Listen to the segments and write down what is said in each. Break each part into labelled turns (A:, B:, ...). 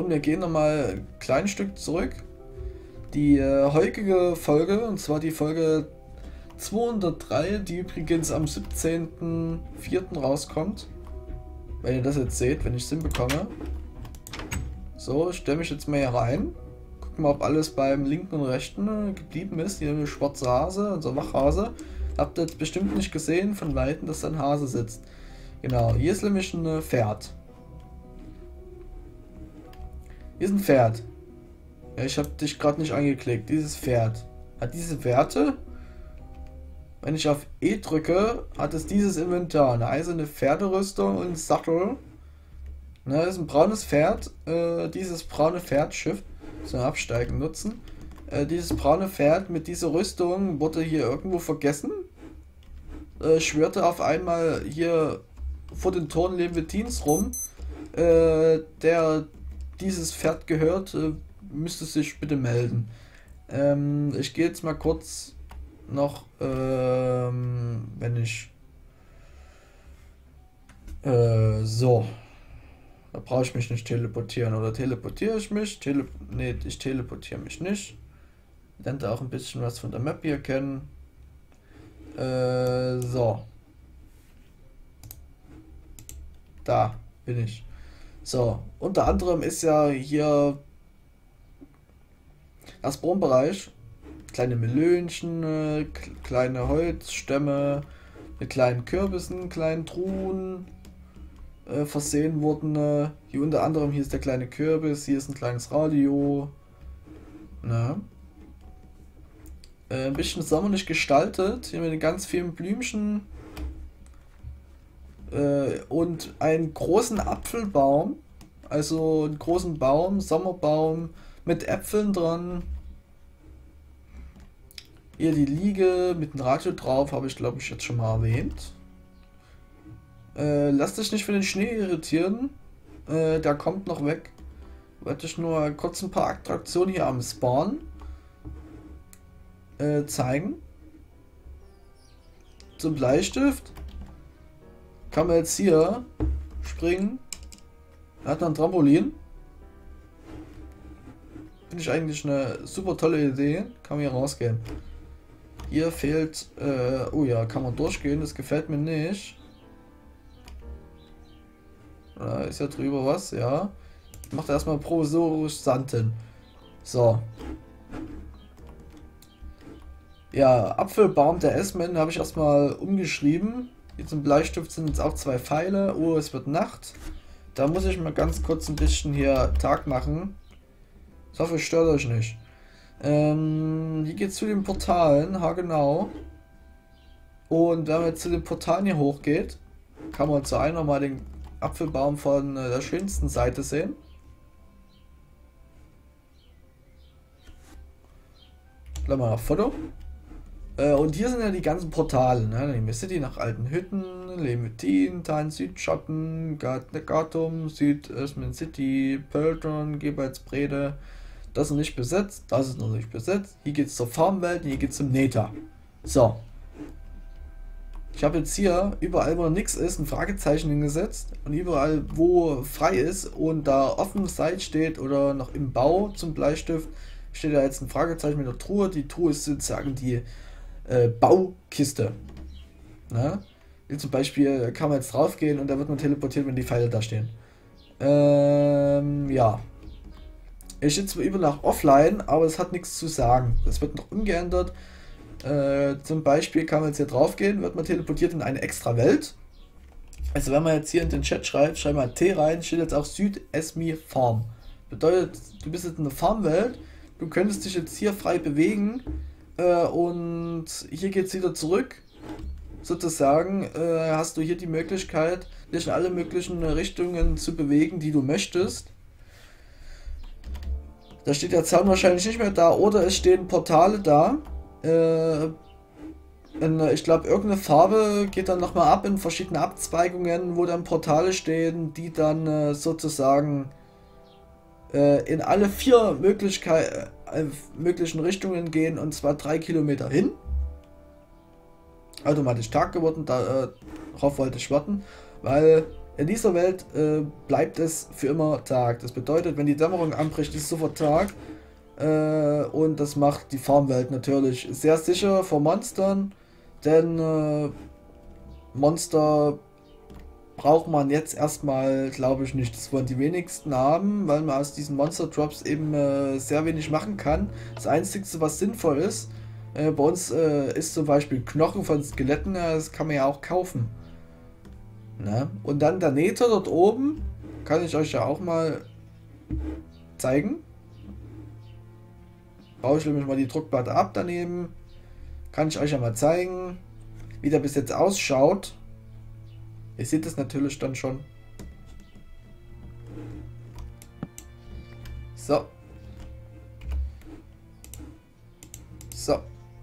A: und wir gehen nochmal ein kleines Stück zurück. Die heutige Folge, und zwar die Folge 203, die übrigens am 17.04. rauskommt. Wenn ihr das jetzt seht, wenn ich es hinbekomme. So, ich stelle mich jetzt mal hier rein. Gucken mal, ob alles beim linken und rechten geblieben ist. Hier eine schwarze Hase, unser Wachhase. Habt ihr jetzt bestimmt nicht gesehen von Weitem, dass da ein Hase sitzt. Genau, hier ist nämlich ein Pferd. Hier ist ein Pferd. Ja, ich habe dich gerade nicht angeklickt. Dieses Pferd hat diese Werte. Wenn ich auf E drücke, hat es dieses Inventar. Eine eiserne Pferderüstung und Sattel. Ne, das ist ein braunes Pferd. Dieses braune Pferd, Shift, zum Absteigen nutzen. Dieses braune Pferd mit dieser Rüstung wurde hier irgendwo vergessen. Schwörte auf einmal hier vor den Toren Leventins rum. Der dieses Pferd gehört, müsste sich bitte melden. Ich gehe jetzt mal kurz noch, wenn ich so, da brauche ich mich nicht teleportieren, oder teleportiere ich mich? Nee, ich teleportiere mich nicht. Lernt auch ein bisschen was von der Map hier kennen. So. Da bin ich. So, unter anderem ist ja hier das Baumbereich. Kleine Melönchen, kleine Holzstämme mit kleinen Kürbissen, kleinen Truhen versehen wurden. Hier unter anderem, hier ist der kleine Kürbis, hier ist ein kleines Radio. Na? Ein bisschen sommerlich gestaltet, hier mit ganz vielen Blümchen und einen großen Apfelbaum, also einen großen Baum, Sommerbaum mit Äpfeln dran. Hier die Liege mit dem Radio drauf, habe ich glaube ich jetzt schon mal erwähnt. Lass dich nicht für den Schnee irritieren, der kommt noch weg. Wollte ich nur kurz ein paar Attraktionen hier am Spawn zeigen. Zum Bleistift kann man jetzt hier springen. Er hat noch ein Trampolin. Finde ich eigentlich eine super tolle Idee. Kann man hier rausgehen. Hier fehlt, oh ja, kann man durchgehen, das gefällt mir nicht. Da ist ja drüber was, ja. Ich mache erstmal provisorisch Sand hin. So. Ja, Apfelbaum der Esmen habe ich erstmal umgeschrieben. Jetzt im Bleistift sind jetzt auch 2 Pfeile. Oh, es wird Nacht. Da muss ich mal ganz kurz ein bisschen hier Tag machen. Ich hoffe, es stört euch nicht. Hier geht es zu den Portalen, genau. Und wenn man jetzt zu den Portalen hier hochgeht, kann man zu einer mal den Apfelbaum von der schönsten Seite sehen. Gleich mal nach Foto. Und hier sind ja die ganzen Portale, ne? Nehme City nach alten Hütten, Leventin, Tan, Südschatten, Gatum, Süd-Östman City, Pölton, Gebertsbrede. Das ist nicht besetzt, das ist noch nicht besetzt. Hier geht es zur Farmwelt, hier geht es zum Nether. So. Ich habe jetzt hier überall, wo nichts ist, ein Fragezeichen hingesetzt. Und überall, wo frei ist und da offen Site steht oder noch im Bau zum Bleistift, steht da jetzt ein Fragezeichen mit der Truhe. Die Truhe ist sozusagen die Baukiste. Ne? Hier zum Beispiel kann man jetzt drauf gehen und da wird man teleportiert, wenn die Pfeile da stehen. Ja. Ich sitze zwar über nach Offline, aber es hat nichts zu sagen. Das wird noch ungeändert. Zum Beispiel kann man jetzt hier drauf gehen, wird man teleportiert in eine extra Welt. Also wenn man jetzt hier in den Chat schreibt, schreibt mal T rein, steht jetzt auch Süd-Esmi Farm. Bedeutet, du bist jetzt in der Farmwelt, du könntest dich jetzt hier frei bewegen und hier geht es wieder zurück. Sozusagen hast du hier die Möglichkeit, dich in alle möglichen Richtungen zu bewegen, die du möchtest. Da steht der Zaun wahrscheinlich nicht mehr da, oder es stehen Portale da. Ich glaube, irgendeine Farbe geht dann nochmal ab in verschiedene Abzweigungen, wo dann Portale stehen, die dann sozusagen in alle 4 möglichen Richtungen gehen, und zwar 3 Kilometer hin. Automatisch Tag geworden, darauf wollte ich warten, weil In dieser Welt bleibt es für immer Tag. Das bedeutet, wenn die Dämmerung anbricht, ist es sofort Tag. Und das macht die Farmwelt natürlich sehr sicher vor Monstern. Denn Monster braucht man jetzt erstmal, glaube ich, nicht. Das wollen die wenigsten haben, weil man aus diesen Monster Drops eben sehr wenig machen kann. Das Einzige, was sinnvoll ist, bei uns ist zum Beispiel Knochen von Skeletten, das kann man ja auch kaufen. Ne? Und dann der Nether dort oben, kann ich euch ja auch mal zeigen. Baue ich nämlich mal die Druckplatte ab daneben. Kann ich euch ja mal zeigen, wie der bis jetzt ausschaut. Ihr seht es natürlich dann schon. So. So.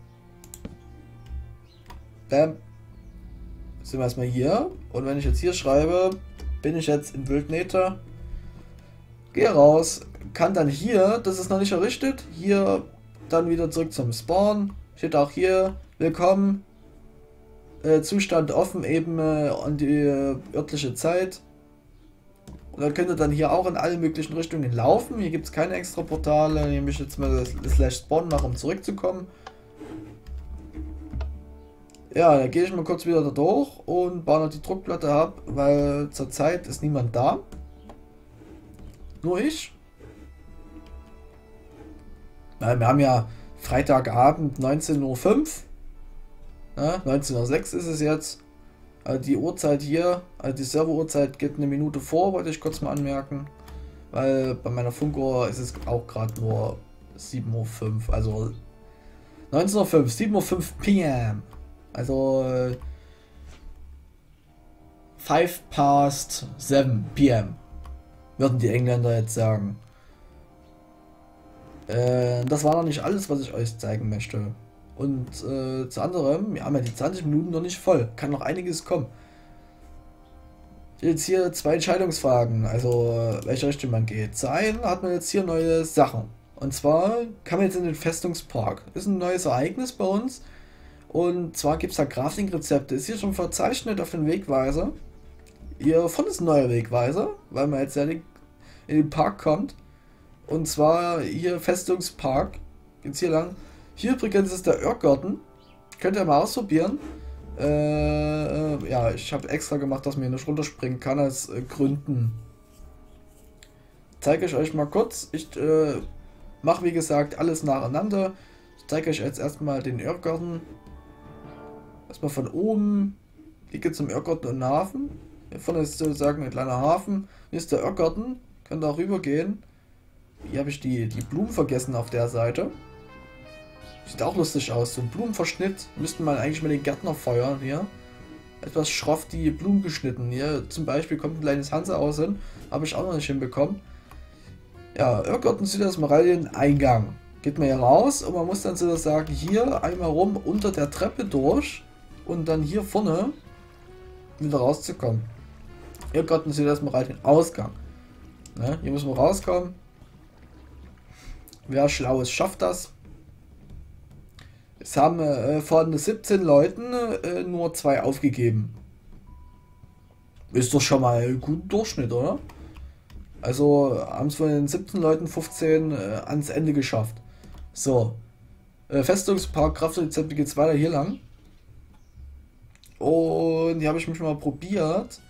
A: Bam. Sind wir erstmal hier. Und wenn ich jetzt hier schreibe, bin ich jetzt in Wildnether. Gehe raus. Kann dann hier, das ist noch nicht errichtet, hier dann wieder zurück zum Spawn. Steht auch hier, willkommen. Zustand offen eben an die örtliche Zeit. Und dann könnt ihr dann hier auch in alle möglichen Richtungen laufen. Hier gibt es keine extra Portale. Hier möchte ich jetzt mal das Slash Spawn machen, um zurückzukommen. Ja, da gehe ich mal kurz wieder da durch und baue noch die Druckplatte ab, weil zurzeit ist niemand da. Nur ich. Weil wir haben ja Freitagabend 19:05 Uhr. Ja, 19:06 Uhr ist es jetzt. Also die Uhrzeit hier, also die Server-Uhrzeit geht eine Minute vor, wollte ich kurz mal anmerken. Weil bei meiner Funkuhr ist es auch gerade nur 7:05 Uhr. Also 19:05 Uhr, 7:05 PM. Also 5 past 7 PM. Würden die Engländer jetzt sagen. Das war noch nicht alles, was ich euch zeigen möchte. Und zu anderem, wir haben ja die 20 Minuten noch nicht voll. Kann noch einiges kommen. Jetzt hier 2 Entscheidungsfragen, also welche Richtung man geht. Zu einem hat man jetzt hier neue Sachen. Und zwar kann man jetzt in den Festungspark. Ist ein neues Ereignis bei uns. Und zwar gibt es da Crafting-Rezepte. Ist hier schon verzeichnet auf den Wegweiser. Hier vorne ist ein neuer Wegweiser, weil man jetzt ja in den Park kommt. Und zwar hier Festungspark. Geht's hier lang. Hier übrigens ist der Irrgarten. Könnt ihr mal ausprobieren. Ja, ich habe extra gemacht, dass man hier nicht runterspringen kann, aus Gründen. Zeige ich euch mal kurz. Ich mache wie gesagt alles nacheinander. Ich zeige euch jetzt erstmal den Irrgarten. Erstmal von oben. Hier geht es zum Irrgarten und Hafen. Hier vorne ist sozusagen ein kleiner Hafen. Hier ist der Irrgarten. Könnt ihr auch rübergehen. Hier habe ich die Blumen vergessen auf der Seite. Sieht auch lustig aus. So ein Blumenverschnitt. Müssten man eigentlich mal den Gärtner feuern hier. Etwas schroff die Blumen geschnitten. Hier zum Beispiel kommt ein kleines Hansehaus hin. Habe ich auch noch nicht hinbekommen. Ja, Irrgarten Südosmoralien-Eingang. Geht man hier raus und man muss dann sozusagen hier einmal rum unter der Treppe durch. Und dann hier vorne wieder rauszukommen. Irrgarten Südosmoralien-Ausgang. Ne? Hier müssen wir rauskommen. Wer schlau ist, schafft das. Es haben von 17 Leuten nur 2 aufgegeben. Ist doch schon mal ein guter Durchschnitt, oder? Also haben es von den 17 Leuten 15 ans Ende geschafft. So. Festungspark, Kraftrezepte geht es weiter hier lang. Und hier habe ich mich mal probiert.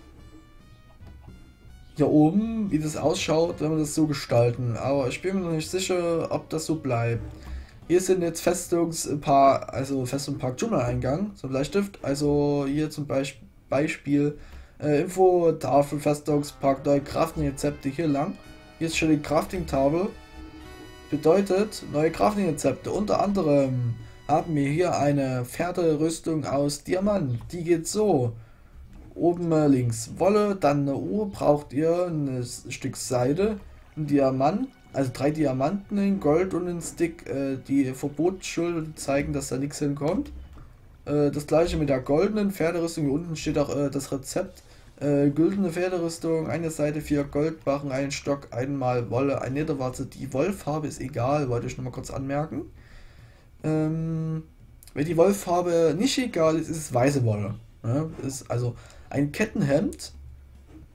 A: Hier oben, wie das ausschaut, wenn wir das so gestalten. Aber ich bin mir noch nicht sicher, ob das so bleibt. Hier sind jetzt Festungspark, also Festungspark Dschungeleingang, so ein Bleistift. Also hier zum Beispiel Info-Tafel, Festungspark, neue Crafting-Rezepte hier lang. Hier ist schon die Crafting-Tafel. Bedeutet, neue Crafting-Rezepte. Unter anderem haben wir hier eine Pferderüstung aus Diamant. Die geht so. Oben links Wolle, dann eine Uhr, braucht ihr ein Stück Seide, ein Diamant, also 3 Diamanten in Gold und ein Stick. Die Verbotsschilder zeigen, dass da nichts hinkommt. Das gleiche mit der goldenen Pferderüstung. Hier unten steht auch das Rezept. Güldene Pferderüstung, eine Seite, 4 Goldbarren, ein Stock, einmal Wolle, ein Lederwarze. Die Wollfarbe ist egal, wollte ich nochmal kurz anmerken. Wenn die Wollfarbe nicht egal ist, ist es weiße Wolle. Ja, ist also ein Kettenhemd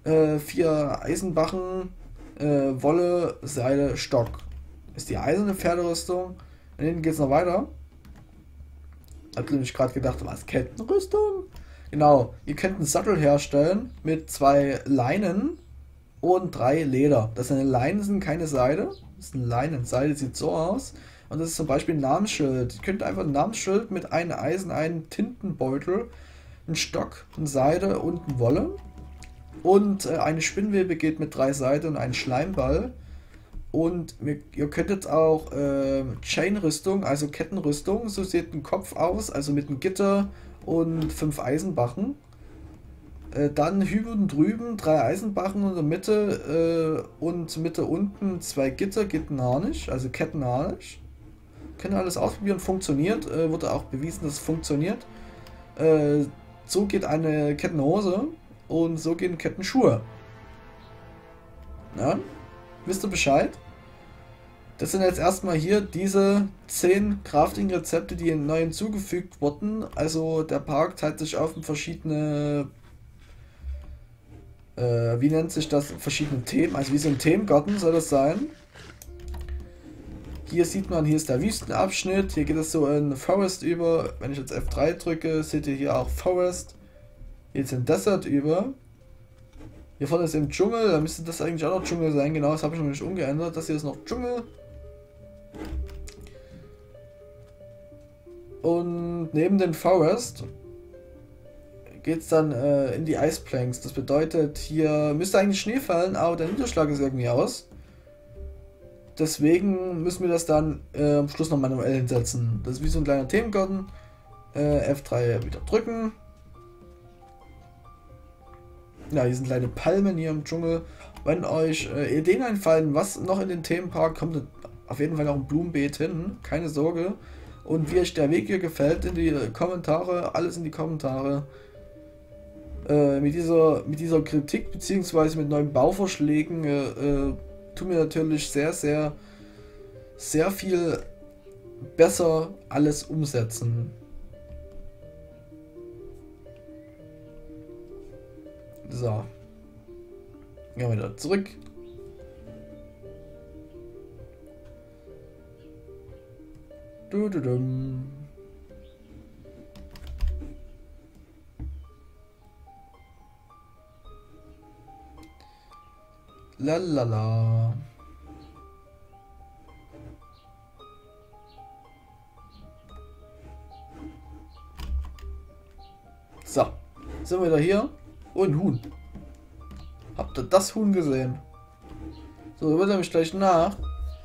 A: 4 Eisenbachen, Wolle, Seile, Stock. Ist die eiserne Pferderüstung. Und hinten geht es noch weiter. Hab nämlich gerade gedacht, was, Kettenrüstung? Genau, ihr könnt einen Sattel herstellen mit 2 Leinen und 3 Leder. Das sind Leinen, sind keine Seide. Das ist eine Leinenseide, sieht so aus. Und das ist zum Beispiel ein Namensschild. Ihr könnt einfach ein Namensschild mit einem Eisen, einem Tintenbeutel, einen Stock, eine Seide und eine Wolle. Und eine Spinnwebe geht mit 3 Seiten und einem Schleimball. Und ihr könntet auch Chainrüstung, also Kettenrüstung, so sieht ein Kopf aus, also mit einem Gitter und 5 Eisenbachen. Dann hüben drüben 3 Eisenbachen in der Mitte und Mitte unten 2 Gitter, geht gar nicht, also Kettenharnisch. Können alles ausprobieren, funktioniert, wurde auch bewiesen, dass es funktioniert. So geht eine Kettenhose und so gehen Kettenschuhe. Ja, wisst ihr Bescheid? Das sind jetzt erstmal hier diese 10 Crafting-Rezepte, die neu hinzugefügt wurden. Also der Park teilt sich auf in verschiedene, wie nennt sich das, verschiedene Themen, also wie so ein Themengarten soll das sein. Hier sieht man, hier ist der Wüstenabschnitt, hier geht es so in Forest über. Wenn ich jetzt F3 drücke, seht ihr hier auch Forest. Hier ist in Desert über. Hier vorne ist im Dschungel, da müsste das eigentlich auch noch Dschungel sein, genau, das habe ich noch nicht umgeändert. Das hier ist noch Dschungel. Und neben den Forest geht es dann in die Eisplanks. Das bedeutet, hier müsste eigentlich Schnee fallen, aber der Niederschlag ist irgendwie aus. Deswegen müssen wir das dann am Schluss noch manuell hinsetzen. Das ist wie so ein kleiner Themengarten. F3 wieder drücken. Ja, hier sind kleine Palmen hier im Dschungel. Wenn euch Ideen einfallen, was noch in den Themenpark kommt, auf jeden Fall noch ein Blumenbeet hin. Keine Sorge. Und wie euch der Weg hier gefällt, in die Kommentare, alles in die Kommentare. Mit dieser Kritik bzw. mit neuen Bauvorschlägen tun wir natürlich sehr viel besser alles umsetzen. So. Gehen wir wieder zurück. Du-du-dum. Lalala. So, sind wir wieder hier. Oh, ein Huhn. Habt ihr das Huhn gesehen? So, wird nämlich gleich Nacht.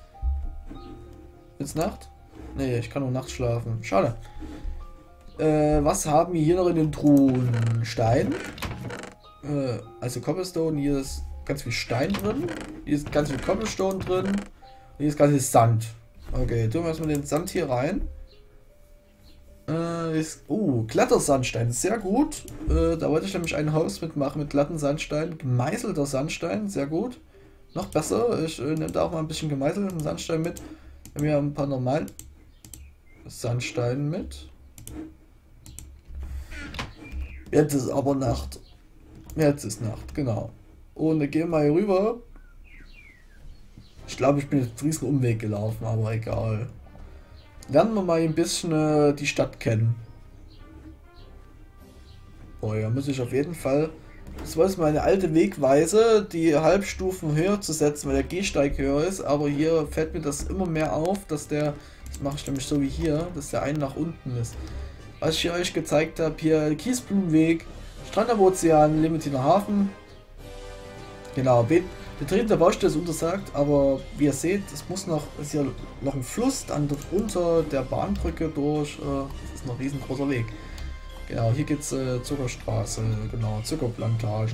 A: Jetzt Nacht? Nee, ich kann nur nachts schlafen. Schade. Was haben wir hier noch in den Truhen? Stein. Also Cobblestone, hier ist ganz viel Stein drin. Hier ist ganz viel Cobblestone drin. Und hier ist ganz viel Sand. Okay, tun wir erstmal den Sand hier rein. Glatter Sandstein, sehr gut. Da wollte ich nämlich ein Haus mitmachen mit glatten Sandstein. Gemeißelter Sandstein, sehr gut. Noch besser, ich nehme da auch mal ein bisschen gemeißelten Sandstein mit. Wir haben ein paar normalen Sandsteine mit. Jetzt ist aber Nacht. Jetzt ist Nacht, genau. Und wir gehen mal hier rüber. Ich glaube, ich bin jetzt einen riesen Umweg gelaufen, aber egal. Lernen wir mal ein bisschen die Stadt kennen. Oh ja, muss ich auf jeden Fall. Das war jetzt meine alte Wegweise, die Halbstufen höher zu setzen, weil der Gehsteig höher ist. Aber hier fällt mir das immer mehr auf, dass der, das mache ich nämlich so wie hier, dass der ein nach unten ist. Was ich hier euch gezeigt habe, hier Kiesblumenweg, Strand am Ozean, Limmatiner Hafen. Genau, Betreten der Baustelle ist untersagt, aber wie ihr seht, es muss noch, ist hier noch ein Fluss, dann dort unter der Bahnbrücke durch, das ist noch ein riesengroßer Weg. Genau, hier geht's Zuckerstraße, genau, Zuckerplantagen.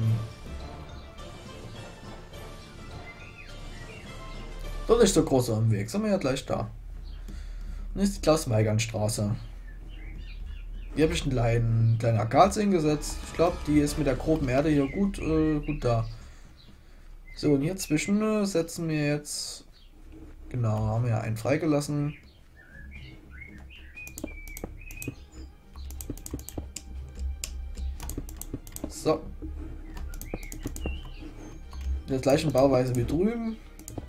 A: Dort ist der große Umweg, sind wir ja gleich da. Und ist die Klaus-Weigand-Straße. Hier habe ich einen kleinen Akazie hingesetzt. Ich glaube, die ist mit der groben Erde hier gut da. So, und hier zwischen setzen wir jetzt, genau, haben wir ja einen freigelassen. So. In der gleichen Bauweise wie drüben.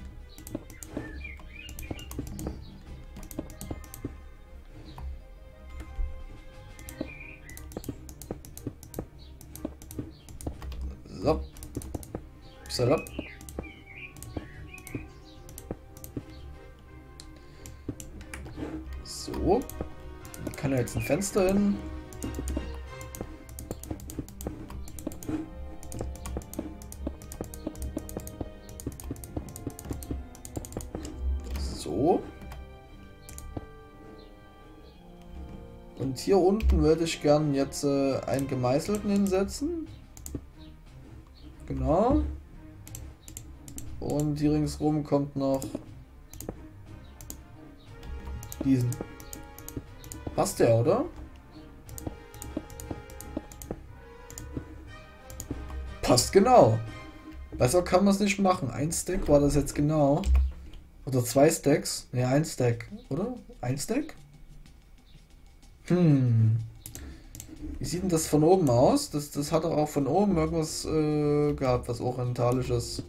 A: So. Setup. So. Kann ja jetzt ein Fenster hin. So. Und hier unten würde ich gern jetzt einen gemeißelten hinsetzen. Genau. Und hier ringsrum kommt noch diesen. Passt der, oder? Passt genau. Besser kann man es nicht machen. Ein Stack war das jetzt genau. Oder 2 Stacks. Ne, 1 Stack, oder? 1 Stack? Wie sieht denn das von oben aus? Das hat doch auch von oben irgendwas gehabt, was orientalisches.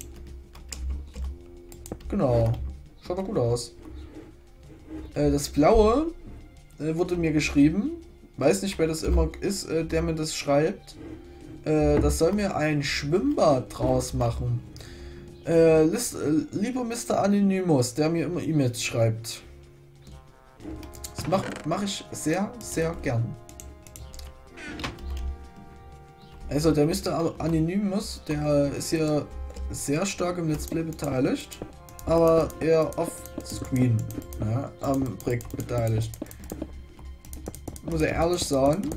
A: Genau. Schaut doch gut aus. Das Blaue wurde mir geschrieben. Weiß nicht, wer das immer ist, der mir das schreibt. Das soll mir ein Schwimmbad draus machen. Lieber Mr. Anonymous, der mir immer E-Mails schreibt. Das mach ich sehr, sehr gern. Also der Mr. Anonymous, der ist hier sehr stark im Let's Play beteiligt, aber eher off-screen, ja, am Projekt beteiligt. Muss ich ehrlich sagen.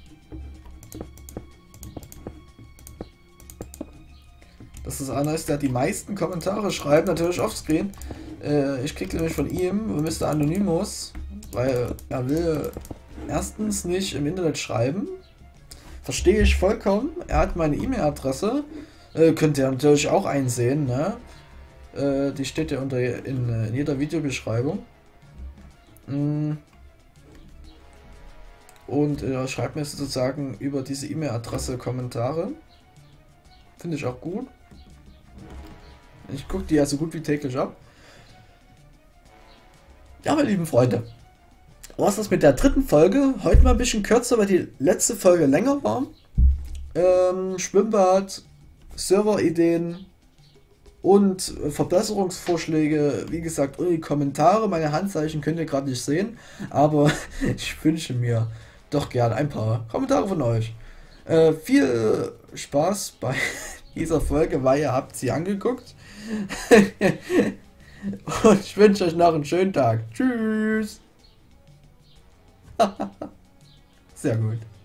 A: Das ist einer ist, der die meisten Kommentare schreibt, natürlich offscreen. Ich kriege nämlich von ihm, Mr. Anonymous, weil er will erstens nicht im Internet schreiben. Verstehe ich vollkommen. Er hat meine E-Mail-Adresse. Könnt ihr natürlich auch einsehen, ne? Die steht ja in jeder Videobeschreibung. Und er schreibt mir sozusagen über diese E-Mail-Adresse Kommentare. Finde ich auch gut. Ich gucke die ja so gut wie täglich ab. Ja, meine lieben Freunde. Was ist das mit der dritten Folge? Heute mal ein bisschen kürzer, weil die letzte Folge länger war. Schwimmbad, Serverideen und Verbesserungsvorschläge. Wie gesagt, ohne die Kommentare. Meine Handzeichen könnt ihr gerade nicht sehen. Aber ich wünsche mir doch gern ein paar Kommentare von euch. Viel Spaß bei dieser Folge, weil ihr habt sie angeguckt. Und ich wünsche euch noch einen schönen Tag. Tschüss. Sehr gut.